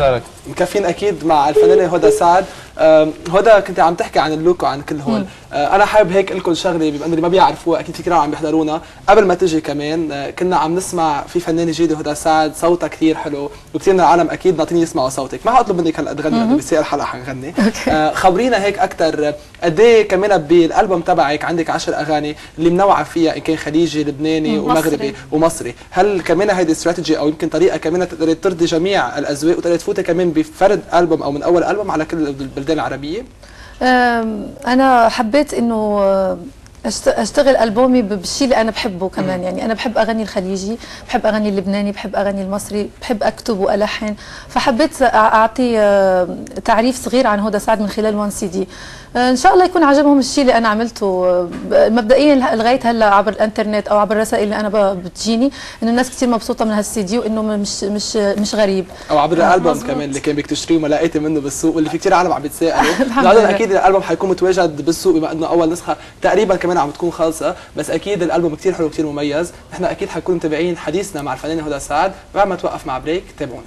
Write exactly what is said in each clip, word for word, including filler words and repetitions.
انتظارك. مكفين اكيد مع الفنانه هدى سعد. هدى كنت عم تحكي عن اللوك وعن كل هول، انا حابب هيك لكم شغله بما انه اللي ما بيعرفوها اكيد في كثير عم بيحضرونا. قبل ما تجي كمان كنا عم نسمع في فنانه جديده هدى سعد، صوتها كثير حلو وكثير من العالم اكيد ناطرين يسمعوا صوتك. ما حاطلب منك هلا تغني لانه بيصير الحلقه حنغني. خبرينا هيك اكثر قد ايه كمان بالالبوم تبعك عندك عشر اغاني اللي منوعه فيها ان كان خليجي لبناني ومغربي ومصري، هل كمان هيدي استراتيجي او يمكن طريقه كمان تقدري ترضي جميع الاذواق وتقدري تفوتي كمان بفرد البوم او من اول البوم على كل البلدان العربيه؟ انا حبيت انه اشتغل البومي بالشيء اللي انا بحبه كمان. يعني انا بحب اغني الخليجي، بحب اغني اللبناني، بحب اغني المصري، بحب اكتب والحن. فحبيت اعطي تعريف صغير عن هدى سعد من خلال وان سي دي. ان شاء الله يكون عجبهم الشيء اللي انا عملته مبدئيا لغايه هلا عبر الانترنت او عبر الرسائل اللي انا بتجيني، انه الناس كثير مبسوطه من هالسي دي وانه مش مش مش غريب. او عبر الالبوم كمان اللي كان بدك تشتريه وما لقيتي منه بالسوق واللي في كثير عالم عم بيتسائلوا. بعدين اكيد الالبوم حيكون متواجد بالسوق بما انه اول نسخه تقريبا كمان عم تكون خالصه، بس اكيد الالبوم كثير حلو وكثير مميز. نحن اكيد حنكون متابعين حديثنا مع الفنانه هدى سعد بعد ما توقف مع بريك. تابعونا.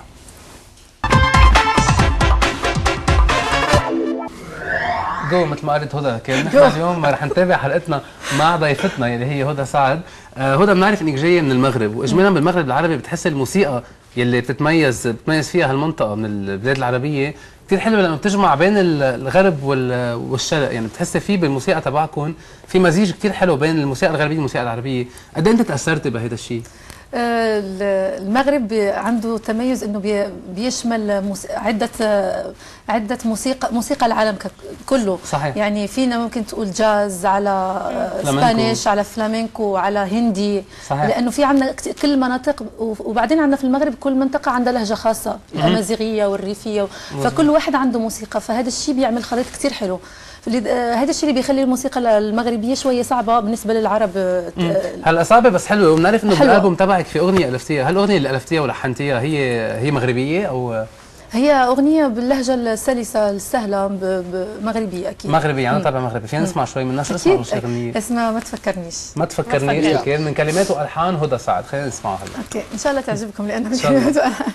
جو مثل ما قالت هدى كان نحن اليوم رح نتابع حلقتنا مع ضيفتنا يلي هي هدى سعد. آه هدى بنعرف انك جايه من المغرب، واجمالا بالمغرب العربي بتحس الموسيقى يلي بتتميز بتميز فيها هالمنطقه من البلاد العربيه كثير حلوه لانه بتجمع بين الغرب والشرق. يعني بتحسي في بالموسيقى تبعكم في مزيج كثير حلو بين الموسيقى الغربيه والموسيقى العربيه. قد ايه انت تاثرتي بهذا الشيء؟ المغرب عنده تميز انه بيشمل عده عده موسيقى موسيقى العالم كله. صحيح. يعني فينا ممكن تقول جاز على اسبانيش على فلامينكو على هندي. صحيح. لانه في عندنا كل المناطق، وبعدين عندنا في المغرب كل منطقه عندها لهجه خاصه، الامازيغيه والريفيه، فكل واحد عنده موسيقى، فهذا الشيء بيعمل خليط كثير حلو. هذا الشيء اللي بيخلي الموسيقى المغربيه شويه صعبه بالنسبه للعرب. هلا صعبه بس حلوه. وبنعرف انه بالالبوم تبعك في اغنيه الفتيها، هل الاغنيه اللي الفتيها ولحنتيها هي هي مغربيه او هي اغنيه باللهجه السلسه السهله مغربيه؟ اكيد مغربيه. انا طبعا مغربي. فينا نسمع شوي من الناس؟ اسمعوا شي اغنيه اسمها ما تفكرنيش. ما تفكرنيش اوكي، من كلمات والحان هدى سعد. خلينا نسمعها هلا. اوكي ان شاء الله تعجبكم لانه من كلمات والحان.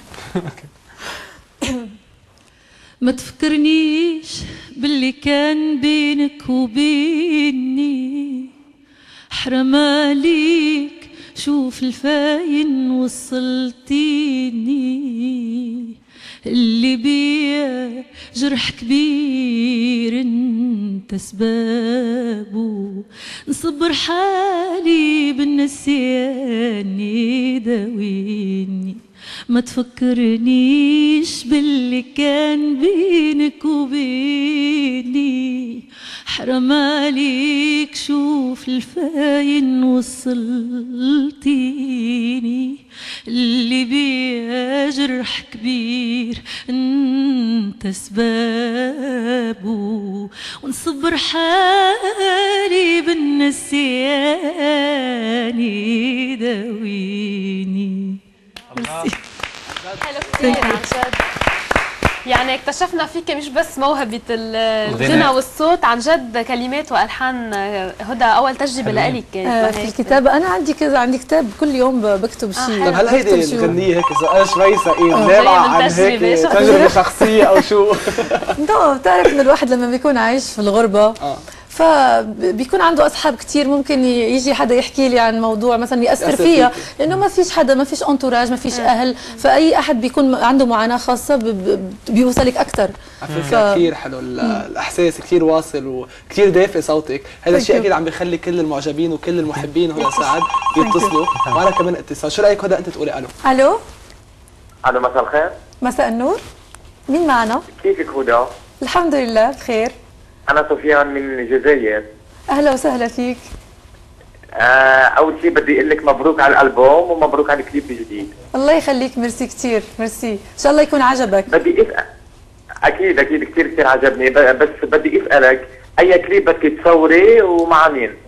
ما تفكرنيش باللي كان بينك وبيني، حرام عليك شوف الفاين وصلتيني، اللي بيا جرح كبير انت سبابه، نصبر حالي بالنسيان يداويني، ما تفكرنيش باللي كان بينك وبيني، حرام عليك شوف الفاين وصلتيني، اللي بيها جرح كبير انت سبابه، ونصبر حالي بالنسيان يداويني. حلو كثير عن جد. يعني اكتشفنا فيك مش بس موهبة الغنى والصوت، عن جد كلمات والحان هدى اول تجربة لإلك آه في الكتابة. انا عندي كذا عندي كتاب كل يوم بكتب شيء. طيب هل هيدي الغنية هيك سؤال شوي ثقيل نابع عن هيك تجربة شخصية او شو؟ لا بتعرف انه الواحد لما بيكون عايش في الغربة فبيكون عنده اصحاب كثير، ممكن يجي حدا يحكي لي عن موضوع مثلا ياثر فيها، لانه ما فيش حدا، ما فيش انتوراج، ما فيش اهل، فاي احد بيكون عنده معاناه خاصه بيوصلك اكثر. على فكره كثير حلو الاحساس، كثير واصل وكثير دافئ صوتك. هذا الشيء اكيد عم بيخلي كل المعجبين وكل المحبين هدى سعد يتصلوا معنا كمان اتصال. شو رايك هدى انت تقولي الو؟ الو الو مساء الخير. مساء النور. مين معنا؟ كيفك هدى؟ الحمد لله بخير. أنا سفيان من الجزائر. أهلا وسهلا فيك. آه أول شيء بدي أقول لك مبروك على الألبوم ومبروك على الكليب الجديد. الله يخليك، ميرسي كثير، ميرسي، إن شاء الله يكون عجبك. بدي أسأل. أكيد أكيد كثير كثير عجبني، بس بدي أسألك أي كليب بدك تصوري ومع مين؟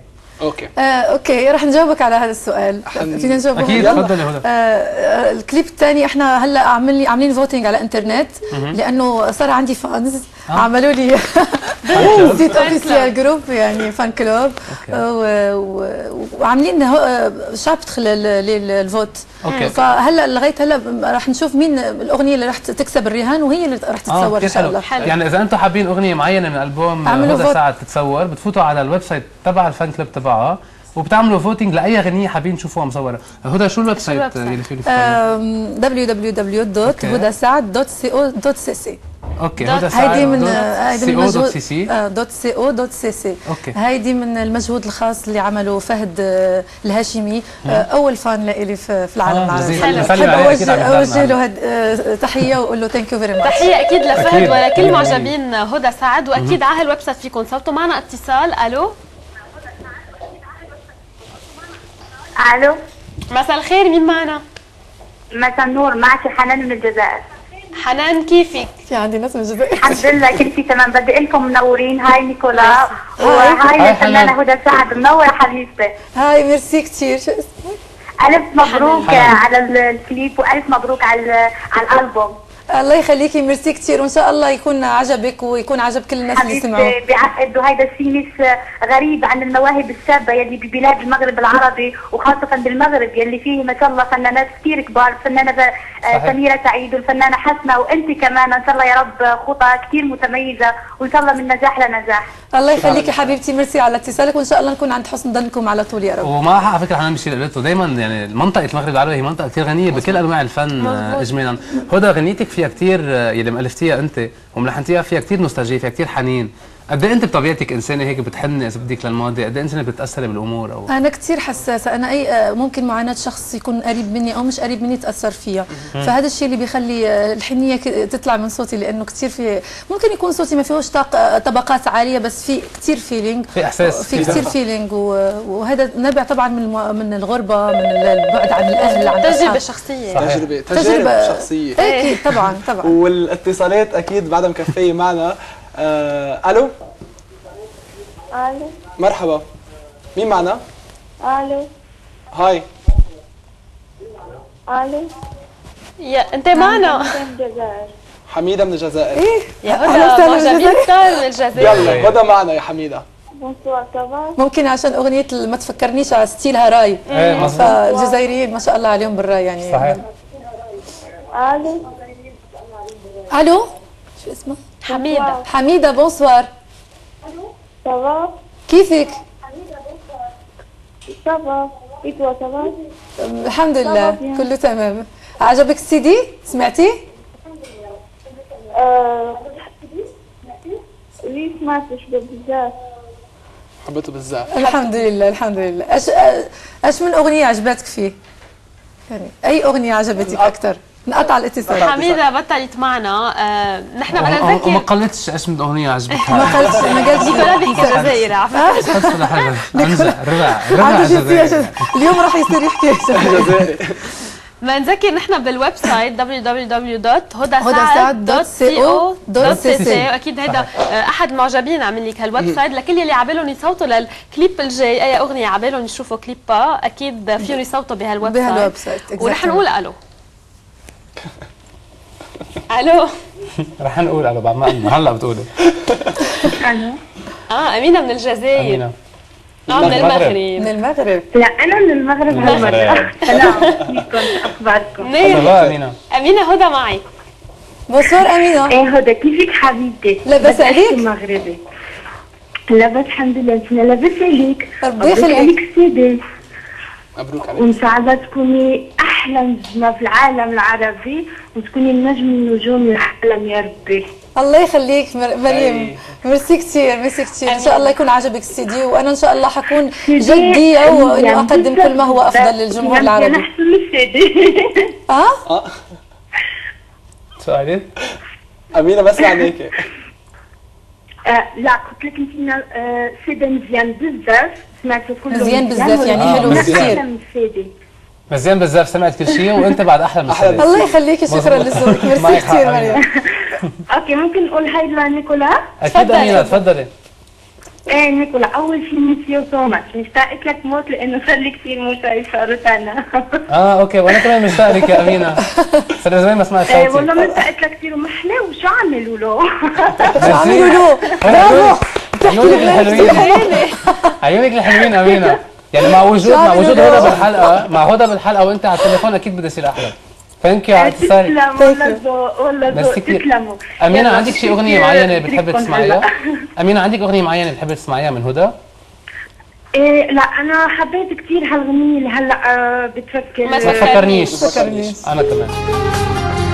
اوكي آه، اوكي رح نجاوبك على هذا السؤال. حن- فينا نجاوبه؟ اكيد يلا. تفضلي هدى. آه، آه، الكليب الثاني احنا هلا عاملين عاملين فوتينج على الانترنت لانه صار عندي فانز آه. عملوا لي كلوب. زيت فان اوفيسيال جروب يعني فان كلوب أوكي. و- و- وعاملين هو- آه، شعب تدخل ال- ال- الفوت. أوكي. فهلا لغايه هلا رح نشوف مين الاغنيه اللي رح تكسب الرهان وهي اللي رح اه تتصور ان كثير شاء حلو. الله. حلو. يعني اذا انتم حابين اغنيه معينه من البوم اعملوا هدى فوت. سعد تتصور، بتفوتوا على الويب سايت تبع الفان كلوب تبعها وبتعملوا فوتينج لاي اغنيه حابين تشوفوها مصوره. هدى شو الويب سايت الويب سايت؟ اللي فيه يفوتوا؟ دبليو دبليو دبليو دوت هدى سعد دوت سي او دوت سي سي. اوكي دوت- هدى سعد هيدي من دوت هيدي سي من او دوت مجهود سي سي. آه، دوت سي او دوت سي سي. اوكي. هيدي من المجهود الخاص اللي عمله فهد آه، الهاشمي، آه، اول فان لإلي في في العالم آه، العربي. جزيل. حلو. نسلم بحب عليه أكيد على اوجه اوجه المحل. له هد- آه، تحيه واقول له ثانك يو فيري ماتش. تحيه اكيد لفهد أكيد. ولكل مية معجبين هدى سعد، واكيد على الويب سايت فيكم تصوتوا. معنا اتصال. الو الو، مساء الخير، مين معنا؟ مساء النور، معك حنان من الجزائر. حنان كيفك؟ في عندي ناس من الجزائر. الحمد لله كل شيء تمام. بدي لكم منورين. هاي نيكولا هاي. وهاي هاي الفنانه حنان. هدى سعد، منوره حبيبتي. هاي ميرسي كثير. شو اسمك؟ الف مبروك حنان. على ال- الكليب، والف مبروك على على الالبوم. الله يخليكي، ميرسي كثير، وان شاء الله يكون عجبك ويكون عجب كل الناس اللي سمعوا. حبيبتي بعقد، وهيدا الشيء مش غريب عن المواهب الشابه يلي ببلاد المغرب العربي، وخاصه بالمغرب يلي فيه ما شاء الله فنانات كثير كبار. الفنانه ب- آه، سميره سعيد والفنانه حسنه، وانت كمان ان شاء الله يا رب خطى كثير متميزه، وان شاء الله من نجاح لنجاح. الله يخليكي حبيبتي، ميرسي على اتصالك، وان شاء الله نكون عند حسن ظنكم على طول يا رب. ومعها على فكره حنان بالشيء اللي قلته دايما، يعني منطقه المغرب العربي هي منطقه كثير غنيه بكل انواع الفن آه، اجمالا. هدى غنيتك فيها كثير آه، يلي مؤلفتيها انت وملحنتيها فيها كثير نوستالجيه، فيها كثير حنين. قد ايه انت بطبيعتك انسانه هيك بتحني اذا بدك للماضي؟ قد ايه انسانه بتتاثري بالامور؟ او أنا كثير حساسة، أنا أي آه، ممكن معاناة شخص يكون قريب مني أو مش قريب مني تأثر فيها، فهذا الشيء اللي بيخلي آه، الحنية ك- تطلع من صوتي، لأنه كثير في ممكن يكون صوتي ما فيهوش طاق- آه، طبقات عالية، بس في كثير فيلينج، في إحساس، في في كثير دفى. فيلينج، وهذا نابع طبعا من المو- من الغربة، من البعد عن الأهل عن تجربه الأصحاب. شخصيه. صحيح. تجربه تجارب شخصيه. أكيد طبعا طبعا. والاتصالات اكيد بعدها مكفيه معنا. آه الو، الو مرحبا، مين معنا؟ الو هاي، الو، يا انت معنا من الجزائر. حميده من الجزائر. يا أهلا هدى، وسهلا معجبين بالجزائر. كثار من الجزائر. يلا هدى معنا يا حميده. بونسوار صباح. ممكن عشان أغنية ما تفكرنيش على ستيلها راي، ايه مظبوط. فالجزائريين ما شاء الله عليهم بالراي يعني. صحيح. الو، ألو، شو اسمه؟ حميده. حميدة، بونسوار، صباح كيفك؟ صباح. ايتوا صباح. الحمد لله طبعاً. كله تمام. عجبك السي دي؟ سمعتي؟ آه، ليه سمعتش بزاف؟ حبيته بزاف. الحمد لله الحمد لله. ايش ايش من اغنيه عجبتك فيه؟ يعني اي اغنيه عجبتك اكثر؟ نقطع الاتصال. حميده بطلت معنا. آه، نحن بدنا وما نذكر قلتش ايش من اغنيه ما عجبتها. قالتش ما قالتش نيكولا بيحكي جزائري على فكره. بس ولا حاجه انزع ربع ربع عنده جنسيه جزائري. جز- اليوم راح يصير يحكي جزائري. بدنا نذكر نحن بالويب سايت دبليو دبليو دبليو دوت هدى هدى سعد سعد دوت دوت سي سي او او دوت دوت سي سي سي. سي. واكيد هيدا آه، احد المعجبين عامل لك هالويب سايت. لكل يلي عبالهم يصوتوا للكليب الجاي، اي اغنيه عبالهم يشوفوا كليبها، اكيد فيهم يصوتوا بهالويب سايت. بهالويب سايت ورح exactly. نقول الو. الو. رح نقول الو بعد ما قلنا هلا بتقولي. الو. اه امينه من الجزائر. امينه اه من المغرب. من المغرب. المغرب. لا انا من المغرب المغرب. هالمرة. سلام عليكم، اخباركم؟ منين؟ صباح امينه. امينه هدى معي. بونسوار امينه. ايه هدى، كيفك حبيبتي؟ لاباس بدي أحكي عليك؟ المغربي. لاباس الحمد لله، انت لاباس عليك؟ ربي مبروك يخليك. عليك السيدي، مبروك عليك. وان شاء الله تكوني احلى نجمه في العالم العربي، وتكوني نجم من نجوم العالم يا ربي. الله يخليك مر- مريم، ميرسي كثير ميرسي كثير. ان شاء الله يكون عجبك السي دي، وانا ان شاء الله حكون جديه وانه اقدم كل ما هو افضل للجمهور انا العربي. احسن من السيدي. اه سؤالين؟ امينه بسمع عليك. آه، لا قلت لك انت آه، سيدي مزيان بزاف، سمعته كله مزيان بزاف يعني آه، حلو مزيان. كثير. احسن من السيدي. مزيان بزاف، سمعت كل شيء وانت بعد احلى من أحلى السيدي. الله يخليكي، شكرا مظبوط. لذوقك، ميرسي معك حق كثير أمينة. مريم. اوكي، ممكن نقول هاي لنيكولا؟ اكيد امينه تفضلي. ايه نيكولا، اول شيء ميس يو سو ماتش، مشتاقة لك موت لانه صار لي كثير مو شايفه روتانا. اه اوكي، وانا كمان مشتاق لك يا امينه، صار زمان ما سمعت ايه صوتك. والله مشتاقة لك كثير ومحلى، وشو عملوا له؟ شو عملوا له؟ برافو، عيونك الحلوين، عيونك الحلوين امينه. يعني مع وجود مع وجود هدى بالحلقه، مع هدى بالحلقه وانت على التليفون اكيد بده يصير احلى. ثانك يو على اتصالك. تسلم والله ذوق، والله ذوق، تسلموا. امينه عندك شي اغنيه معينه بتحبي تسمعيها؟ امينه عندك اغنيه معينه بتحبي تسمعيها من هدى؟ إيه لا انا حبيت كثير هالغنية اللي هلا آه بتفكر ما ما تفكرنيش. تفكرنيش. انا كمان.